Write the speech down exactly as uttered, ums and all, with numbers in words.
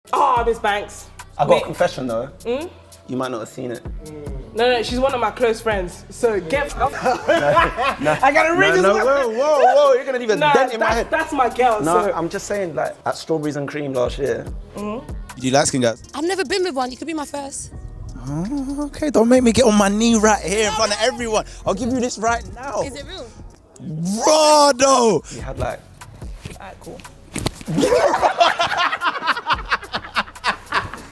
Oh, Miss Banks. I got Wait. a confession though. Mm? You might not have seen it. No, no, she's one of my close friends. So get. no, no, I gotta read no, this. No, one. whoa, whoa, whoa! You're gonna leave a Nah, dent in my that's, head. that's my girl. No, so. I'm just saying, like at Strawberries and Cream last year. Mm-hmm. You do light skin guys? I've never been with one. You could be my first. Oh, okay, don't make me get on my knee right here in front of everyone. I'll give you this right now. Is it real? Raw though. You had like. Alright, cool.